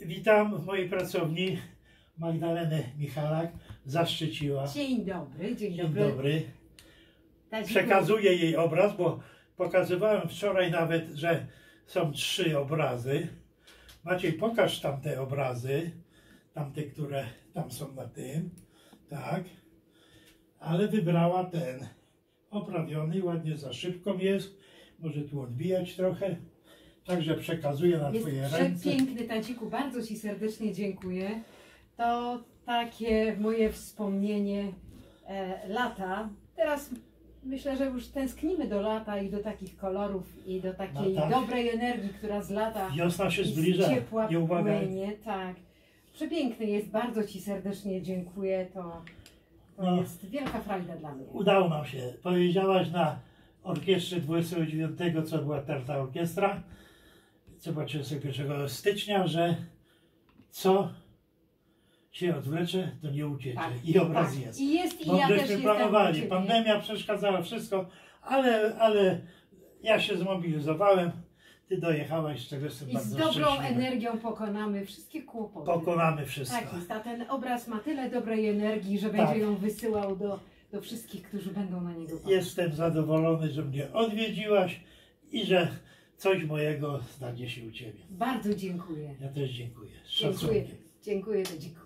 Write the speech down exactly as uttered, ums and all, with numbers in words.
Witam w mojej pracowni Magdalenę Michalak, zaszczyciła. Dzień dobry, dzień, Dzień dobry. dobry. Przekazuję jej obraz, bo pokazywałem wczoraj nawet, że są trzy obrazy. Maciej, pokaż tamte obrazy, tamte, które tam są na tym, tak. Ale wybrała ten oprawiony, ładnie za szybką jest, może tu odbijać trochę. Także przekazuję na jest twoje ręce. Przepiękny, Tanciku, bardzo ci serdecznie dziękuję. To takie moje wspomnienie e, lata. Teraz myślę, że już tęsknimy do lata i do takich kolorów i do takiej No tak. dobrej energii, która z lata Wiosna się i z zbliża, ciepła nie uwaga. płynie. Tak. Przepiękny jest, bardzo ci serdecznie dziękuję. To, to No. jest wielka frajda dla mnie. Udało nam się. Powiedziałaś na orkiestrze dwudziestego dziewiątego, co była ta orkiestra, co była trzydziestego pierwszego stycznia, że co się odwlecze, to nie uciecze. Tak, I obraz tak. jest. I jest, i Bo ja też żeśmy jestem planowali. u ciebie. Pandemia przeszkadzała, wszystko, ale, ale ja się zmobilizowałem. Ty dojechałaś, z czego jestem I bardzo z dobrą szczęśliwy. energią pokonamy wszystkie kłopoty. Pokonamy wszystko. Tak jest, a ten obraz ma tyle dobrej energii, że będzie Tak. ją wysyłał do, do wszystkich, którzy będą na niego patrzeć. Jestem zadowolony, że mnie odwiedziłaś i że coś mojego znajdzie się u Ciebie. Bardzo dziękuję. Ja też dziękuję. Z Dziękuję. szacunkiem. Dziękuję, Tadziku.